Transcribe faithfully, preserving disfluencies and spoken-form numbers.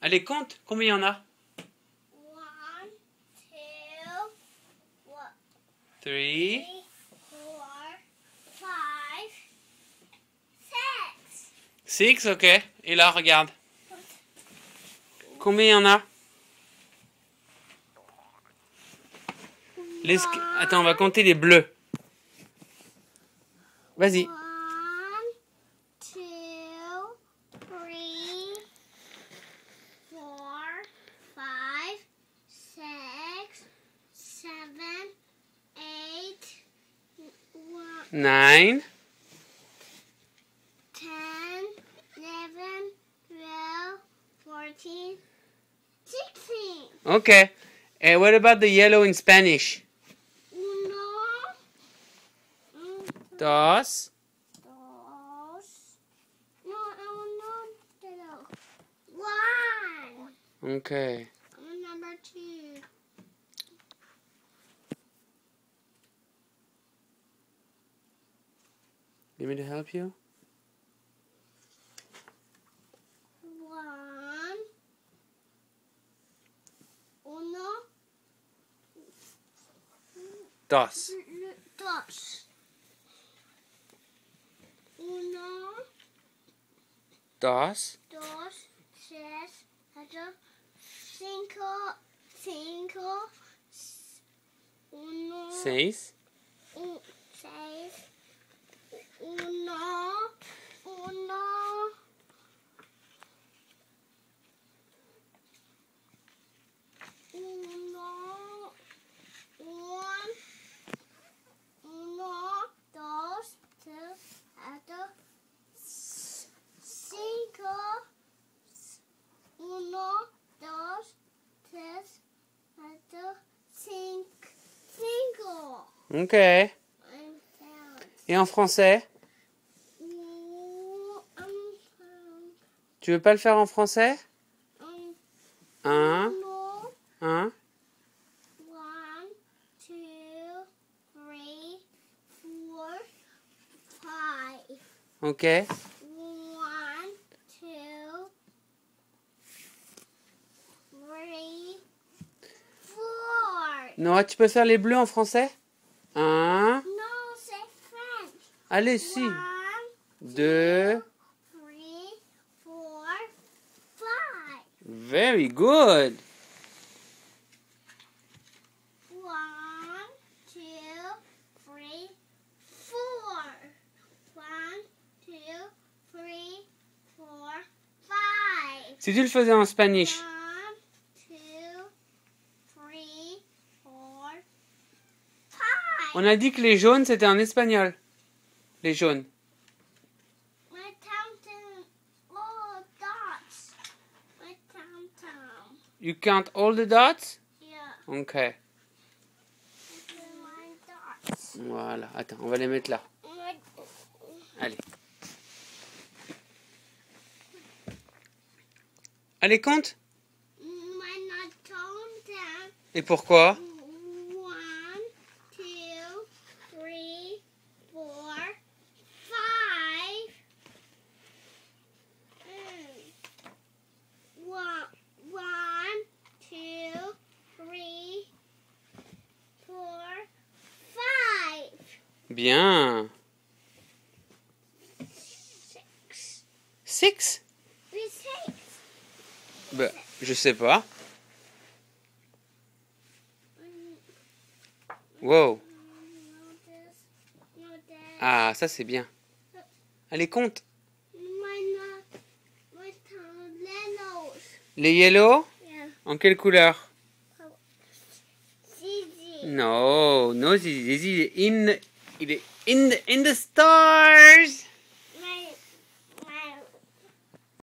Allez, compte. Combien il y en a? One, two, one, Three. three, four, five, six. Six, ok. Et là, regarde. Combien il y en a? Les... Attends, on va compter les bleus. Vas-y. One, two, three, four, five, six, seven, eight, one, Nine. ten, eleven, twelve, fourteen, sixteen. Okay. And what about the yellow in Spanish? Uno, Dos. dos, no, uno, dos, one. Okay. Number two. Need me to help you? One. Uno. Dos. Dos. Uno, Dos. dos, tres, cuatro, cinco, cinco, uno, Seis. un, seis, uno, uno, uno, un, uno, dos, tres, cuatro, cinco, uno, dos, tres, cuatro, cinco, cinco. Okay. I'm found. Et en français? Ooh, I'm found. Tu veux pas le faire en français? Um, Un. uno, Un. one, two, three, four, five. Ok. One, two, three, four. Non, tu peux faire les bleus en français? Un. No, c'est French. Allez, si. One, Deux. three, four, five. Very good. One, two, three, four. One, two, three, four, five. Si tu le faisais en Spanish. One, two, three, four, five. On a dit que les jaunes, c'était en espagnol. Les jaunes. My counting all dots. My count You count all the dots? Yeah. Ok. My dots. Voilà. Attends, on va les mettre là. My, Allez. Allez, compte. my not counting. Et pourquoi? One, two, three, four, five. Mm. One, one, two, three, four, five. Bien. Six. Six? We six. Bah, je sais pas. Wow. No this, no that. Ah, ça c'est bien. Allez, compte. My not, my tongue, Lenos. Les yellow? Yeah. En quelle couleur? Zizi. No, no, Zizi, Zizi, il est in, il est in the, in the stars.